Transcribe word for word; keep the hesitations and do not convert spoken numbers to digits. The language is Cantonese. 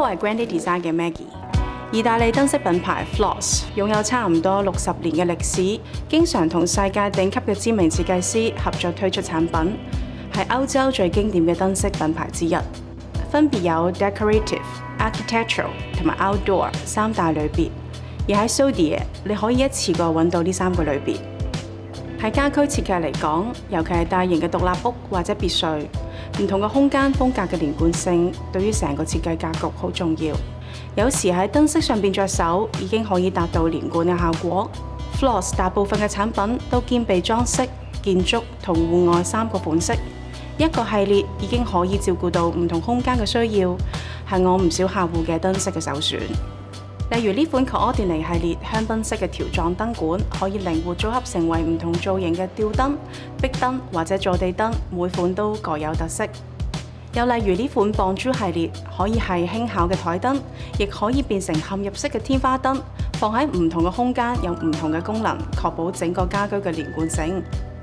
係 Grandi Design 嘅 Maggie。意大利燈飾品牌 Flos 擁有差唔多六十年嘅歷史，經常同世界頂級嘅知名設計師合作推出產品，係歐洲最經典嘅燈飾品牌之一。分別有 Decorative、Architectural 同埋 Outdoor 三大類別，而喺 Sodier 你可以一次過揾到呢三個類別。喺家居設計嚟講，尤其係大型嘅獨立屋或者別墅，唔同嘅空間風格嘅連貫性對於成個設計格局好重要。有時喺燈飾上邊着手已經可以達到連貫嘅效果。Flos 大部分嘅產品都兼備裝飾、建築同戶外三個款式，一個系列已經可以照顧到唔同空間嘅需要，係我唔少客戶嘅燈飾嘅首選。例如呢款 Coordinate 系列香檳式嘅條狀燈管，可以靈活組合成為唔同造型嘅吊燈、壁燈或者坐地燈，每款都各有特色。又例如呢款磅珠系列，可以係輕巧嘅台燈，亦可以變成嵌入式嘅天花燈，放喺唔同嘅空間有唔同嘅功能，確保整個家居嘅連貫性。